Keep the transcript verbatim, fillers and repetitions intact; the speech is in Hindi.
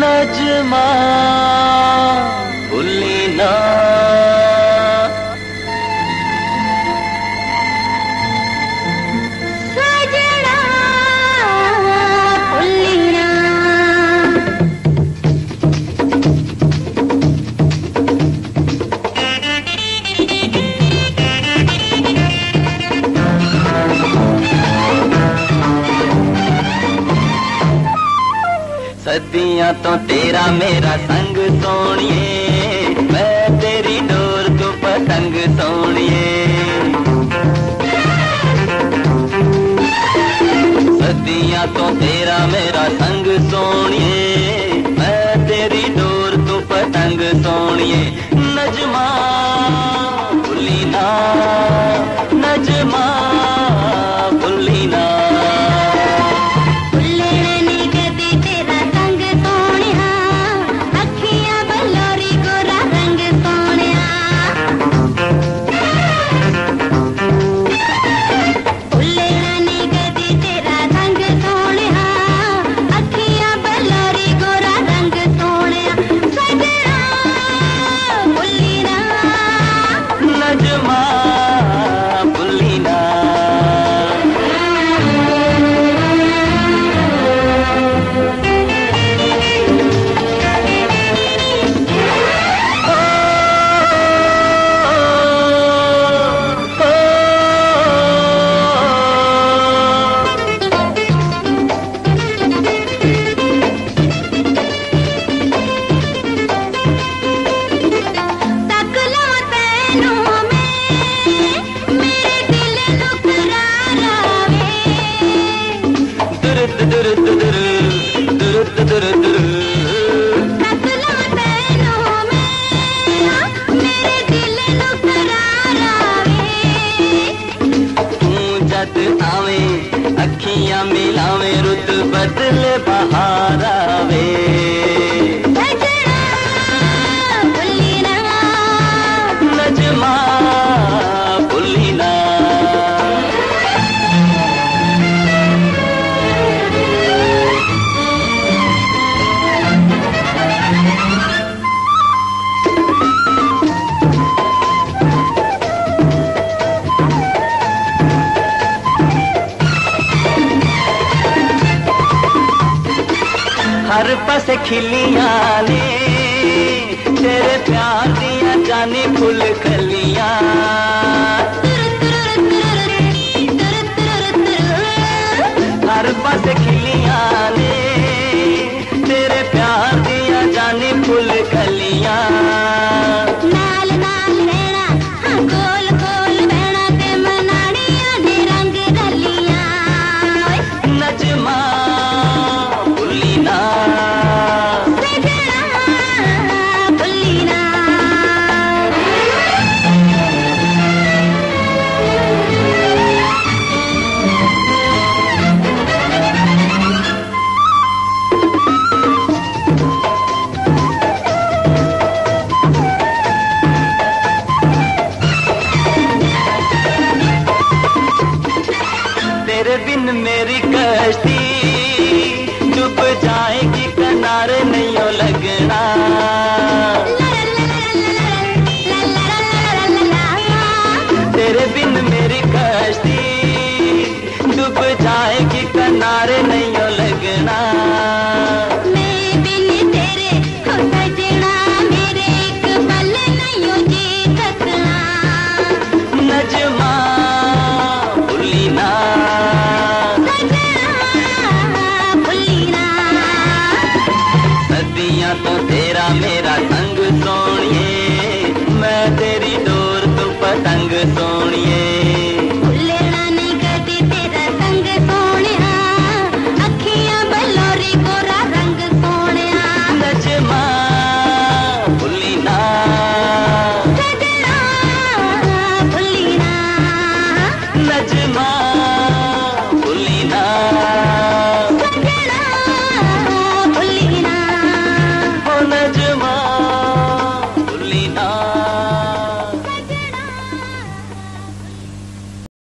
नजमा भूली ना, सजना भूली ना। सदियां तो तेरा मेरा संग सोनिए, मैं तेरी डोर तू पतंग सोनिए। सदियां तो तेरा मेरा संग सोनिए, मैं तेरी डोर तू पतंग सोनिए। नजमा भूली ना, नजमा भूली ना। अखियां मिलावे रुत बदले बहार आवे। नजमा भूली ना, हर पास खिलियां ने तेरे प्यार दिया जाने फुल कलियां। हर पास खिलियां ने तेरे प्यार दिया जाने फुल कलियां। नाल नाल रहना हाँ गोल गोल बहना ते मनाड़ियां दे रंग रलियां। नजमा भूली ना, तेरे बिन मेरी कश्ती डूब जाएगी, किनारे नहीं हो लगना। तेरे बिन मेरी कश्ती डूब जाएगी, किनारे नहीं हो लगना। मैं बिन तेरे हो सजना, मेरे एक पल नहीं हो जी सकना। नजमा भूली ना, सदियां तो तेरा मेरा संग सोनिए, मैं तेरी डोर तू पतंग सोनिए। भूलना नहीं कदी तेरा संग सोनिया, अखियां बलोरी गोरा रंग सोनिया। नजमा भूली ना, सजना भूली ना, नजमा भूली ना, सजना भूली ना, ओ नजमा भूली ना।